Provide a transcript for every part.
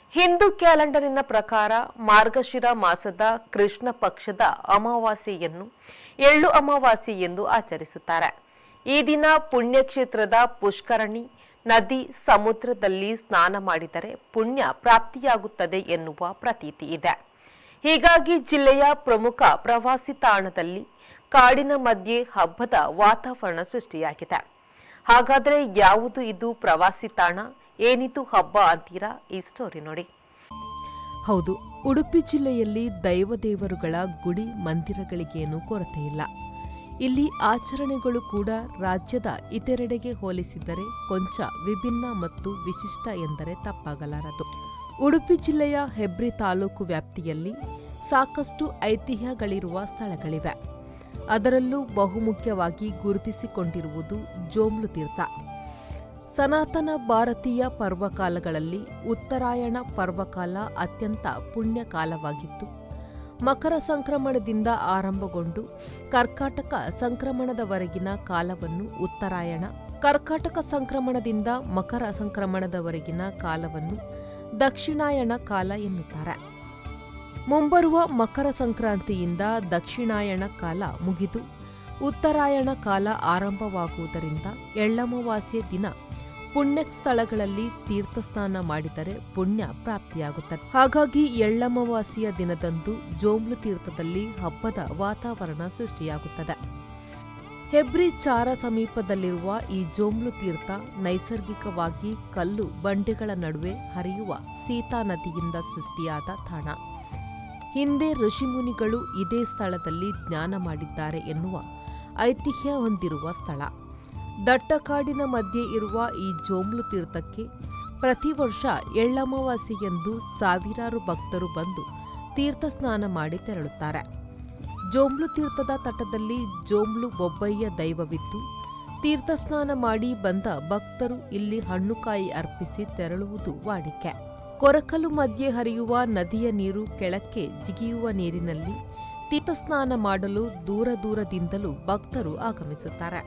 ಹಿಂದೂ ಕ್ಯಾಲೆಂಡರಿನ ಪ್ರಕಾರ ಮಾರ್ಗಶಿರ ಮಾಸದ ಕೃಷ್ಣ ಪಕ್ಷದ ಅಮಾವಾಸ್ಯೆಯನ್ನು ಎಳ್ಳು ಅಮಾವಾಸ್ಯೆ ಎಂದು ಆಚರಿಸುತ್ತಾರೆ. ಈ ದಿನ ಪುಣ್ಯಕ್ಷೇತ್ರದ ಪುಷ್ಕರಣಿ ನದಿ ಸಮುದ್ರದಲ್ಲಿ ಸ್ನಾನ ಮಾಡಿದರೆ ಪುಣ್ಯ ಪ್ರಾಪ್ತಿಯಾಗುತ್ತದೆ ಎನ್ನುವ ಪ್ರತೀತಿ ಇದೆ. ಹೀಗಾಗಿ ಜಿಲ್ಲೆಯ ಪ್ರಮುಖ ಪ್ರವಾಸಿ ತಾಣದಲ್ಲಿ ಕಾಡಿನ ಮಧ್ಯೆ ಹಬ್ಬದ ವಾತಾವರಣ ಸೃಷ್ಟಿಯಾಗಿದೆ. ಹಾಗಾದರೆ ಯಾವುದು ಇದು ಪ್ರವಾಸಿ ತಾಣ, ಏನಿದು ಹಬ್ಬ ಅಂತೀರಾ? ಈ ಸ್ಟೋರಿ ನೋಡಿ. ಹೌದು, ಉಡುಪಿ ಜಿಲ್ಲೆಯಲ್ಲಿ ದೈವದೇವರುಗಳ ಗುಡಿ ಮಂದಿರಗಳಿಗೇನೂ ಕೊರತೆ ಇಲ್ಲ. ಇಲ್ಲಿ ಆಚರಣೆಗಳು ಕೂಡ ರಾಜ್ಯದ ಇತರೆಡೆಗೆ ಹೋಲಿಸಿದರೆ ಕೊಂಚ ವಿಭಿನ್ನ ಮತ್ತು ವಿಶಿಷ್ಟ ಎಂದರೆ ತಪ್ಪಾಗಲಾರದು. ಉಡುಪಿ ಜಿಲ್ಲೆಯ ಹೆಬ್ರಿ ತಾಲೂಕು ವ್ಯಾಪ್ತಿಯಲ್ಲಿ ಸಾಕಷ್ಟು ಐತಿಹ್ಯಗಳಿರುವ ಸ್ಥಳಗಳಿವೆ. ಅದರಲ್ಲೂ ಬಹುಮುಖ್ಯವಾಗಿ ಗುರುತಿಸಿಕೊಂಡಿರುವುದು ಜೋಮ್ಲು ತೀರ್ಥ. ಸನಾತನ ಭಾರತೀಯ ಪರ್ವಕಾಲಗಳಲ್ಲಿ ಉತ್ತರಾಯಣ ಪರ್ವಕಾಲ ಅತ್ಯಂತ ಪುಣ್ಯಕಾಲವಾಗಿದ್ದು, ಮಕರ ಸಂಕ್ರಮಣದಿಂದ ಆರಂಭಗೊಂಡು ಕರ್ಕಾಟಕ ಸಂಕ್ರಮಣದವರೆಗಿನ ಕಾಲವನ್ನು ಉತ್ತರಾಯಣ, ಕರ್ಕಾಟಕ ಸಂಕ್ರಮಣದಿಂದ ಮಕರ ಸಂಕ್ರಮಣದವರೆಗಿನ ಕಾಲವನ್ನು ದಕ್ಷಿಣಾಯಣ ಕಾಲ ಎನ್ನುತ್ತಾರೆ. ಮುಂಬರುವ ಮಕರ ಸಂಕ್ರಾಂತಿಯಿಂದ ದಕ್ಷಿಣಾಯಣ ಕಾಲ ಮುಗಿದು ಉತ್ತರಾಯಣ ಕಾಲ ಆರಂಭವಾಗುವುದರಿಂದ ಎಳ್ಳಮಾವಾಸ್ಯೆ ದಿನ ಪುಣ್ಯ ಸ್ಥಳಗಳಲ್ಲಿ ತೀರ್ಥಸ್ನಾನ ಮಾಡಿದರೆ ಪುಣ್ಯ ಪ್ರಾಪ್ತಿಯಾಗುತ್ತದೆ. ಹಾಗಾಗಿ ಎಳ್ಳಮಾವಾಸ್ಯೆಯ ದಿನದಂದು ಜೋಮ್ಲು ತೀರ್ಥದಲ್ಲಿ ಹಬ್ಬದ ವಾತಾವರಣ ಸೃಷ್ಟಿಯಾಗುತ್ತದೆ. ಹೆಬ್ರಿ ಚಾರ ಸಮೀಪದಲ್ಲಿರುವ ಈ ಜೋಮ್ಲು ತೀರ್ಥ ನೈಸರ್ಗಿಕವಾಗಿ ಕಲ್ಲು ಬಂಡೆಗಳ ನಡುವೆ ಹರಿಯುವ ಸೀತಾ ನದಿಯಿಂದ ಸೃಷ್ಟಿಯಾದ ತಾಣ. ಹಿಂದೆ ಋಷಿಮುನಿಗಳು ಇದೇ ಸ್ಥಳದಲ್ಲಿ ಜ್ಞಾನ ಮಾಡಿದ್ದಾರೆ ಎನ್ನುವ ಐತಿಹ್ಯ ಹೊಂದಿರುವ ಸ್ಥಳ. ದಟ್ಟಕಾಡಿನ ಮಧ್ಯೆ ಇರುವ ಈ ಜೋಮ್ಲು ತೀರ್ಥಕ್ಕೆ ಪ್ರತಿ ವರ್ಷ ಎಳ್ಳಮಾವಾಸ್ಯೆಯಂದು ಸಾವಿರಾರು ಭಕ್ತರು ಬಂದು ತೀರ್ಥಸ್ನಾನ ಮಾಡಿ ತೆರಳುತ್ತಾರೆ. ಜೋಮ್ಲು ತೀರ್ಥದ ತಟದಲ್ಲಿ ಜೋಮ್ಲು ಬೊಬ್ಬಯ್ಯ ದೈವವಿದ್ದು, ತೀರ್ಥಸ್ನಾನ ಮಾಡಿ ಬಂದ ಭಕ್ತರು ಇಲ್ಲಿ ಹಣ್ಣುಕಾಯಿ ಅರ್ಪಿಸಿ ತೆರಳುವುದು ವಾಡಿಕೆ. ಕೊರಕಲು ಮಧ್ಯೆ ಹರಿಯುವ ನದಿಯ ನೀರು ಕೆಳಕ್ಕೆ ಜಿಗಿಯುವ ನೀರಿನಲ್ಲಿ ತೀರ್ಥಸ್ನಾನ ಮಾಡಲು ದೂರ ದೂರದಿಂದಲೂ ಭಕ್ತರು ಆಗಮಿಸುತ್ತಾರೆ.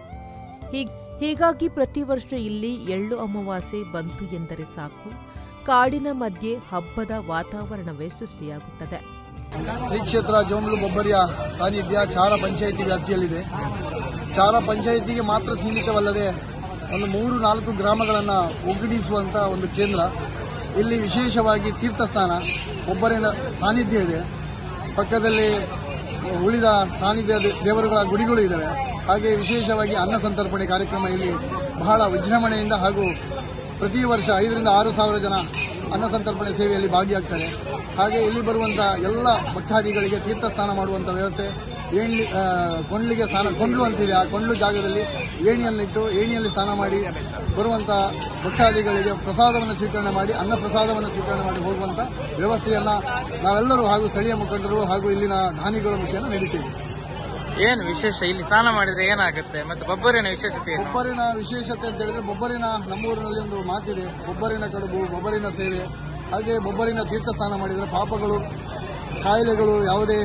ಹೀಗಾಗಿ ಪ್ರತಿ ವರ್ಷ ಇಲ್ಲಿ ಎಳ್ಳು ಅಮಾವಾಸ್ಯೆ ಬಂತು ಎಂದರೆ ಸಾಕು, ಕಾಡಿನ ಮಧ್ಯೆ ಹಬ್ಬದ ವಾತಾವರಣವೇ ಸೃಷ್ಟಿಯಾಗುತ್ತದೆ. ಶ್ರೀ ಕ್ಷೇತ್ರ ಜೋಮ್ಲು ಬೊಬ್ಬರಿಯ ಸಾನ್ನಿಧ್ಯ ಚಾರ ಪಂಚಾಯಿತಿ ವ್ಯಾಪ್ತಿಯಲ್ಲಿದೆ. ಚಾರ ಪಂಚಾಯಿತಿಗೆ ಮಾತ್ರ ಸೀಮಿತವಲ್ಲದೆ ಒಂದು 3-4 ಗ್ರಾಮಗಳನ್ನು ಒಗ್ಗೂಡಿಸುವಂಥ ಒಂದು ಕೇಂದ್ರ. ಇಲ್ಲಿ ವಿಶೇಷವಾಗಿ ತೀರ್ಥಸ್ನಾನ, ಒಬ್ಬರಿನ ಸಾನ್ನಿಧ್ಯ ಇದೆ. ಪಕ್ಕದಲ್ಲಿ ಉಳಿದ ಸಾನ್ನಿಧ್ಯ ದೇವರುಗಳ ಗುಡಿಗಳು ಇದ್ದಾವೆ. ಹಾಗೆ ವಿಶೇಷವಾಗಿ ಅನ್ನ ಸಂತರ್ಪಣೆ ಕಾರ್ಯಕ್ರಮ ಇಲ್ಲಿ ಬಹಳ ವಿಜೃಂಭಣೆಯಿಂದ ಹಾಗೂ ಪ್ರತಿ ವರ್ಷ 5,000-6 ಸಾವಿರ ಜನ ಅನ್ನ ಸಂತರ್ಪಣೆ ಸೇವೆಯಲ್ಲಿ ಭಾಗಿಯಾಗ್ತಾರೆ. ಹಾಗೆ ಇಲ್ಲಿ ಬರುವಂಥ ಎಲ್ಲ ಭಕ್ತಾದಿಗಳಿಗೆ ತೀರ್ಥಸ್ನಾನ ಮಾಡುವಂಥ ವ್ಯವಸ್ಥೆ. ಕೊಂಡ್ಲಿಗೆ ಸ್ನಾನ, ಕೊಂಡ್ಲು ಅಂತಿದೆ, ಆ ಕೊಂಡ್ಲು ಜಾಗದಲ್ಲಿ ಏಣಿಯನ್ನಿಟ್ಟು ಏಣಿಯಲ್ಲಿ ಸ್ನಾನ ಮಾಡಿ ಬರುವಂಥ ಭಕ್ತಾದಿಗಳಿಗೆ ಪ್ರಸಾದವನ್ನು ಸ್ವೀಕರಣೆ ಮಾಡಿ, ಅನ್ನ ಪ್ರಸಾದವನ್ನು ಸ್ವೀಕರಣೆ ಮಾಡಿ ಹೋಗುವಂಥ ವ್ಯವಸ್ಥೆಯನ್ನು ನಾವೆಲ್ಲರೂ ಹಾಗೂ ಸ್ಥಳೀಯ ಮುಖಂಡರು ಹಾಗೂ ಇಲ್ಲಿನ ದಾನಿಗಳ ಮುಖೇನ ನಡೀತೀವಿ. ಏನು ವಿಶೇಷ ಇಲ್ಲಿ ಸ್ನಾನ ಮಾಡಿದ್ರೆ ಏನಾಗುತ್ತೆ? ಮತ್ತೆ ಬೊಬ್ಬರಿನ ವಿಶೇಷತೆ? ಬೊಬ್ಬರಿನ ವಿಶೇಷತೆ ಅಂತ ಹೇಳಿದ್ರೆ, ಬೊಬ್ಬರಿನ ನಮ್ಮೂರಿನಲ್ಲಿ ಒಂದು ಮಾತಿದೆ, ಬೊಬ್ಬರಿನ ಕಡುಬು, ಬೊಬ್ಬರಿನ ಸೇವೆ. ಹಾಗೆ ಬೊಬ್ಬರಿನ ತೀರ್ಥಸ್ನಾನ ಮಾಡಿದರೆ ಪಾಪಗಳು, ಕಾಯಿಲೆಗಳು, ಯಾವುದೇ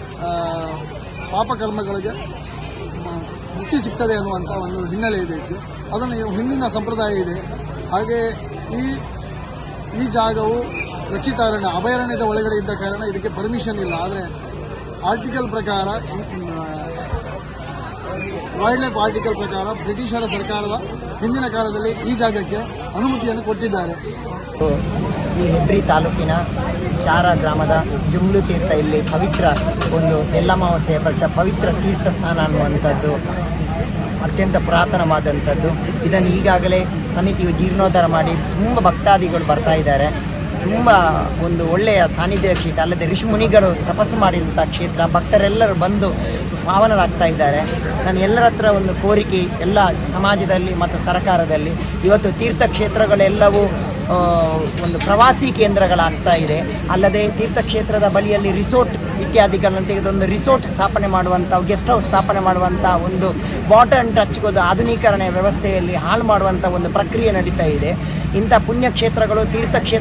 ಪಾಪಕರ್ಮಗಳಿಗೆ ಮುಕ್ತಿ ಸಿಗ್ತದೆ ಅನ್ನುವಂಥ ಒಂದು ಹಿನ್ನೆಲೆ ಇದೆ. ಅದನ್ನು ಹಿಂದಿನ ಸಂಪ್ರದಾಯ ಇದೆ. ಹಾಗೆ ಈ ಜಾಗವು ರಕ್ಷಿತಾರಣ್ಯ, ಅಭಯಾರಣ್ಯದ ಒಳಗಡೆ ಇದ್ದ ಕಾರಣ ಇದಕ್ಕೆ ಪರ್ಮಿಷನ್ ಇಲ್ಲ. ಆದರೆ ಆರ್ಟಿಕಲ್ ಪ್ರಕಾರ, ವೈಲ್ಡ್ ಲೈಫ್ ಆರ್ಟಿಕಲ್ ಪ್ರಕಾರ ಬ್ರಿಟಿಷರ ಸರ್ಕಾರದ ಹಿಂದಿನ ಕಾಲದಲ್ಲಿ ಈ ಜಾಗಕ್ಕೆ ಅನುಮತಿಯನ್ನು ಕೊಟ್ಟಿದ್ದಾರೆ. ಈ ಹೆಬ್ರಿ ತಾಲೂಕಿನ ಚಾರ ಗ್ರಾಮದ ಜೋಮ್ಲು ತೀರ್ಥ ಇಲ್ಲಿ ಪವಿತ್ರ ಒಂದು ಎಳ್ಳಮಾವಾಸ್ಯೆಯ ಪವಿತ್ರ ತೀರ್ಥ ಸ್ನಾನ ಅನ್ನುವಂಥದ್ದು ಅತ್ಯಂತ ಪುರಾತನವಾದಂಥದ್ದು. ಇದನ್ನು ಈಗಾಗಲೇ ಸಮಿತಿಯು ಜೀರ್ಣೋದ್ಧಾರ ಮಾಡಿ ತುಂಬ ಭಕ್ತಾದಿಗಳು ಬರ್ತಾ ಇದ್ದಾರೆ. ತುಂಬ ಒಂದು ಒಳ್ಳೆಯ ಸಾನ್ನಿಧ್ಯ ಕ್ಷೇತ್ರ, ಅಲ್ಲದೆ ಋಷಿಮುನಿಗಳು ತಪಸ್ಸು ಮಾಡಿದಂಥ ಕ್ಷೇತ್ರ. ಭಕ್ತರೆಲ್ಲರೂ ಬಂದು ಪಾವನರಾಗ್ತಾ ಇದ್ದಾರೆ. ನಾನು ಎಲ್ಲರ ಹತ್ರ ಒಂದು ಕೋರಿಕೆ, ಎಲ್ಲ ಸಮಾಜದಲ್ಲಿ ಮತ್ತು ಸರ್ಕಾರದಲ್ಲಿ, ಇವತ್ತು ತೀರ್ಥಕ್ಷೇತ್ರಗಳೆಲ್ಲವೂ ಒಂದು ಪ್ರವಾಸಿ ಕೇಂದ್ರಗಳಾಗ್ತಾ ಇದೆ. ಅಲ್ಲದೆ ತೀರ್ಥಕ್ಷೇತ್ರದ ಬಳಿಯಲ್ಲಿ ರಿಸೋರ್ಟ್ ಇತ್ಯಾದಿಗಳನ್ನು ತೆಗೆದೊಂದು ರಿಸೋರ್ಟ್ ಸ್ಥಾಪನೆ ಮಾಡುವಂಥ, ಗೆಸ್ಟ್ ಹೌಸ್ ಸ್ಥಾಪನೆ ಮಾಡುವಂಥ ಒಂದು ಬಾಟನ್ ಟಚ್ಗೋದು ಆಧುನೀಕರಣ ವ್ಯವಸ್ಥೆಯಲ್ಲಿ ಹಾಳು ಮಾಡುವಂಥ ಒಂದು ಪ್ರಕ್ರಿಯೆ ನಡೀತಾ ಇದೆ. ಇಂಥ ಪುಣ್ಯಕ್ಷೇತ್ರಗಳು, ತೀರ್ಥಕ್ಷೇತ್ರಗಳು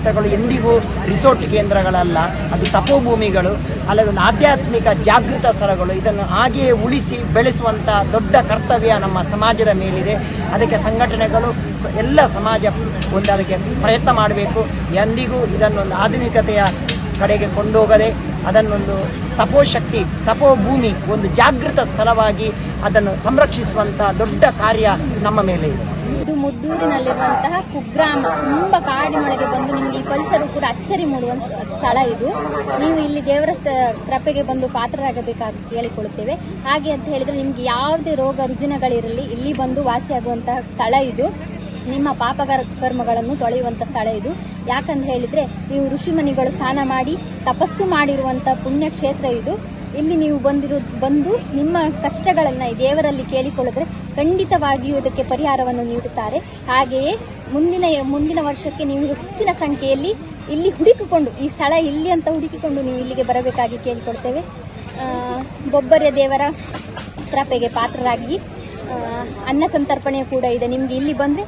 ಎಂದಿಗೂ ರಿಸೋರ್ಟ್ ಕೇಂದ್ರಗಳಲ್ಲ, ಅದು ತಪೋಭೂಮಿಗಳು, ಅಲ್ಲದೊಂದು ಆಧ್ಯಾತ್ಮಿಕ ಜಾಗೃತ ಸ್ಥಳಗಳು. ಇದನ್ನು ಹಾಗೆಯೇ ಉಳಿಸಿ ಬೆಳೆಸುವಂಥ ದೊಡ್ಡ ಕರ್ತವ್ಯ ನಮ್ಮ ಸಮಾಜದ ಮೇಲಿದೆ. ಅದಕ್ಕೆ ಸಂಘಟನೆಗಳು ಎಲ್ಲ ಸಮಾಜ ಒಂದು ಅದಕ್ಕೆ ಪ್ರಯತ್ನ ಮಾಡಬೇಕು. ಎಂದಿಗೂ ಇದನ್ನೊಂದು ಆಧುನಿಕತೆಯ ಕಡೆಗೆ ಕೊಂಡೋಗದೆ ಅದನ್ನೊಂದು ತಪೋಶಕ್ತಿ, ತಪೋಭೂಮಿ, ಒಂದು ಜಾಗೃತ ಸ್ಥಳವಾಗಿ ಅದನ್ನು ಸಂರಕ್ಷಿಸುವಂತಹ ದೊಡ್ಡ ಕಾರ್ಯ ನಮ್ಮ ಮೇಲೆ ಇದೆ. ಇದು ಮುದ್ದೂರಿನಲ್ಲಿರುವಂತಹ ಕುಗ್ರಾಮ, ತುಂಬಾ ಕಾಡಿನೊಳಗೆ ಬಂದು ನಿಮ್ಗೆ ಈ ಪರಿಸರ ಕೂಡ ಅಚ್ಚರಿ ಮೂಡುವಂತ ಸ್ಥಳ ಇದು. ನೀವು ಇಲ್ಲಿ ದೇವರ ಕೃಪೆಗೆ ಬಂದು ಪಾತ್ರರಾಗಬೇಕಾಗಿ ಹೇಳಿಕೊಳ್ಳುತ್ತೇವೆ. ಹಾಗೆ ಅಂತ ಹೇಳಿದ್ರೆ ನಿಮ್ಗೆ ಯಾವುದೇ ರೋಗ ರುಜಿನಗಳಿರಲಿ ಇಲ್ಲಿ ಬಂದು ವಾಸಿಯಾಗುವಂತಹ ಸ್ಥಳ ಇದು. ನಿಮ್ಮ ಪಾಪ ಕರ್ಮಗಳನ್ನು ತೊಳೆಯುವಂತ ಸ್ಥಳ ಇದು. ಯಾಕಂತ ಹೇಳಿದ್ರೆ ನೀವು ಋಷಿಮುನಿಗಳು ಸ್ನಾನ ಮಾಡಿ ತಪಸ್ಸು ಮಾಡಿರುವಂತ ಪುಣ್ಯ ಕ್ಷೇತ್ರ ಇದು. ಇಲ್ಲಿ ನೀವು ಬಂದು ನಿಮ್ಮ ಕಷ್ಟಗಳನ್ನ ಈ ದೇವರಲ್ಲಿ ಕೇಳಿಕೊಳ್ಳಿದ್ರೆ ಖಂಡಿತವಾಗಿಯೂ ಇದಕ್ಕೆ ಪರಿಹಾರವನ್ನು ನೀಡುತ್ತಾರೆ. ಹಾಗೆಯೇ ಮುಂದಿನ ವರ್ಷಕ್ಕೆ ನೀವು ಹೆಚ್ಚಿನ ಸಂಖ್ಯೆಯಲ್ಲಿ ಇಲ್ಲಿ ಹುಡುಕಿಕೊಂಡು, ಈ ಸ್ಥಳ ಇಲ್ಲಿ ಅಂತ ಹುಡುಕಿಕೊಂಡು ನೀವು ಇಲ್ಲಿಗೆ ಬರಬೇಕಾಗಿ ಕೇಳಿಕೊಳ್ತೇವೆ. ಬೊಬ್ಬರ್ಯ ದೇವರ ಕೃಪೆಗೆ ಪಾತ್ರರಾಗಿ ಅನ್ನ ಸಂತರ್ಪಣೆ ಕೂಡ ಇದೆ. ನಿಮ್ಗೆ ಇಲ್ಲಿ ಬಂದ್ರೆ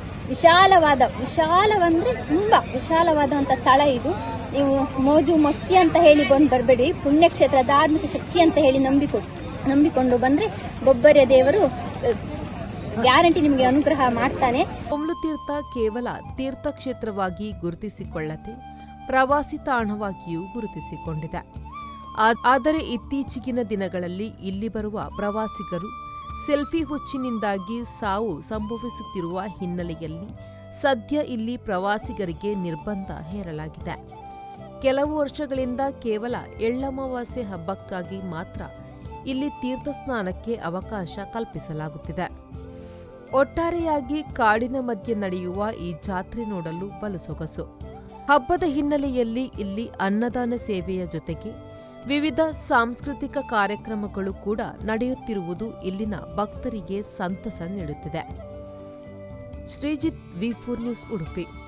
ವಿಶಾಲವಂದ್ರೆ ತುಂಬಾ ವಿಶಾಲವಾದಂತ ಸ್ಥಳ ಇದು. ನೀವು ಮೋಜು ಮಸ್ತಿ ಅಂತ ಹೇಳಿ ಬರಬೇಡಿ, ಪುಣ್ಯಕ್ಷೇತ್ರ, ಧಾರ್ಮಿಕ ಶಕ್ತಿ ಅಂತ ಹೇಳಿ ನಂಬಿಕೊಂಡು ಬಂದ್ರೆ ಬೊಬ್ಬರ್ಯ ದೇವರು ಗ್ಯಾರಂಟಿ ನಿಮಗೆ ಅನುಗ್ರಹ ಮಾಡ್ತಾನೆ. ಹೊಮ್ಲುತೀರ್ಥ ಕೇವಲ ತೀರ್ಥಕ್ಷೇತ್ರವಾಗಿ ಗುರುತಿಸಿಕೊಳ್ಳದೆ ಪ್ರವಾಸಿ ತಾಣವಾಗಿಯೂ ಗುರುತಿಸಿಕೊಂಡಿದೆ. ಆದರೆ ಇತ್ತೀಚಿಗಿನ ದಿನಗಳಲ್ಲಿ ಇಲ್ಲಿ ಬರುವ ಪ್ರವಾಸಿಗರು ಸೆಲ್ಫಿ ಹುಚ್ಚಿನಿಂದಾಗಿ ಸಾವು ಸಂಭವಿಸುತ್ತಿರುವ ಹಿನ್ನೆಲೆಯಲ್ಲಿ ಸದ್ಯ ಇಲ್ಲಿ ಪ್ರವಾಸಿಗರಿಗೆ ನಿರ್ಬಂಧ ಹೇರಲಾಗಿದೆ. ಕೆಲವು ವರ್ಷಗಳಿಂದ ಕೇವಲ ಎಳ್ಳಮಾವಾಸ್ಯೆ ಹಬ್ಬಕ್ಕಾಗಿ ಮಾತ್ರ ಇಲ್ಲಿ ತೀರ್ಥಸ್ನಾನಕ್ಕೆ ಅವಕಾಶ ಕಲ್ಪಿಸಲಾಗುತ್ತಿದೆ. ಒಟ್ಟಾರೆಯಾಗಿ ಕಾಡಿನ ಮಧ್ಯೆ ನಡೆಯುವ ಈ ಜಾತ್ರೆ ನೋಡಲು ಬಲು ಸೊಗಸು. ಹಬ್ಬದ ಹಿನ್ನೆಲೆಯಲ್ಲಿ ಇಲ್ಲಿ ಅನ್ನದಾನ ಸೇವೆಯ ಜೊತೆಗೆ ವಿವಿಧ ಸಾಂಸ್ಕೃತಿಕ ಕಾರ್ಯಕ್ರಮಗಳು ಕೂಡ ನಡೆಯುತ್ತಿರುವುದು ಇಲ್ಲಿನ ಭಕ್ತರಿಗೆ ಸಂತಸ ನೀಡುತ್ತಿದೆ. Sreejith, V4 news, Udupi.